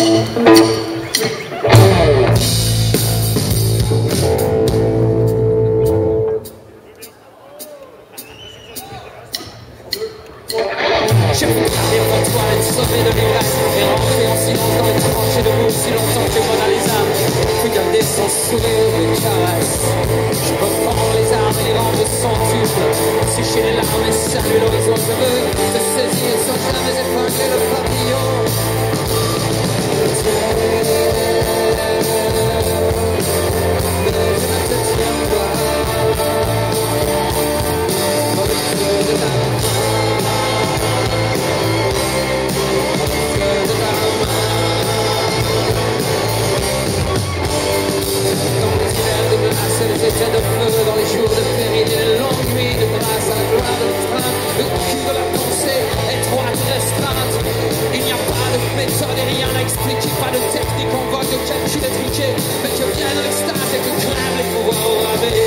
Je peux garder mon toit et te sauver de l'ivresse et rentrer en silence dans les tranchées debout si longtemps que Mona Lisa peut garder son sourire de caresse. Je peux prendre les armes et les rendre son tube, sécher les larmes et saluer l'horizon. Je veux te saisir sans jamais épingler le papillon. Mais je ne te tiens pas dans le feu de ta main. Les étés de feu dans les jours de péril et les longues nuits de grâce à la gloire de train. Le cul de la pensée étroite et restreinte. Il n'y a pas de méthode et rien à expliquer, pas de technique en vogue de calcul étriqué, mais que vienne l'extase et que crèvent les pouvoirs au rabais.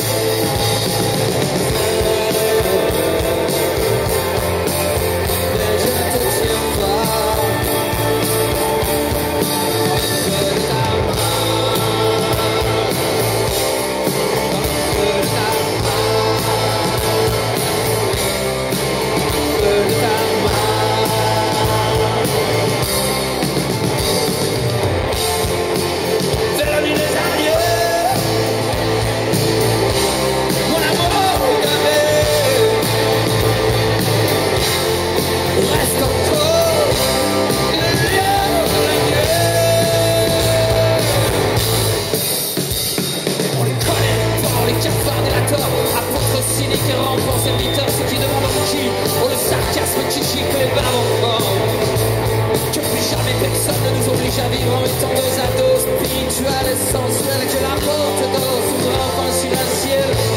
Mais je ne te tiens pas. Cynique et rampant serviteur, ceux qui demandent au qui, oh le sarcasme qui gicle les barres encore. Que plus jamais personne ne nous oblige à vivre en étant deux ados spirituels et sensuels, que la porte d'eau s'ouvre enfin sur un ciel